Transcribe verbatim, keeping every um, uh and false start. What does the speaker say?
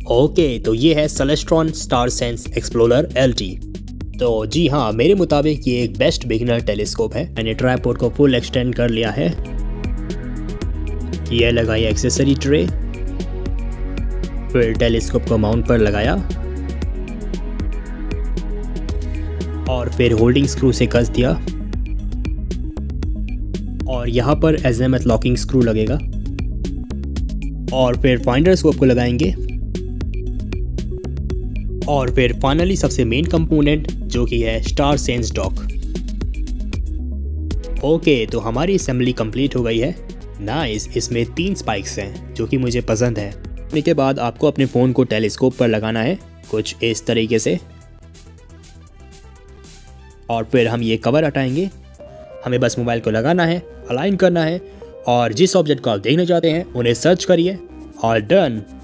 Okay, तो ये है Celestron star sense explorer L T. तो जी हाँ, मेरे मुताबिक ये एक बेस्ट बिगिनर टेलीस्कोप है। मैंने ट्राइपॉड को फुल एक्सटेंड कर लिया है। यह लगाई एक्सेसरी ट्रे, फिर टेलीस्कोप को माउंट पर लगाया और फिर होल्डिंग स्क्रू से कस दिया और यहाँ पर एज़ेमुथ लॉकिंग स्क्रू लगेगा और फिर फाइंडर स्कोप को लगाएंगे और फिर फाइनली सबसे मेन कंपोनेंट जो कि है स्टार सेंस डॉक। ओके, तो हमारी असेंबली कंप्लीट हो गई है। नाइस, इसमें तीन स्पाइक्स हैं जो कि मुझे पसंद है। के बाद आपको अपने फ़ोन को टेलीस्कोप पर लगाना है कुछ इस तरीके से और फिर हम ये कवर हटाएंगे। हमें बस मोबाइल को लगाना है, अलाइन करना है और जिस ऑब्जेक्ट को आप देखना चाहते हैं उन्हें सर्च करिए और डन।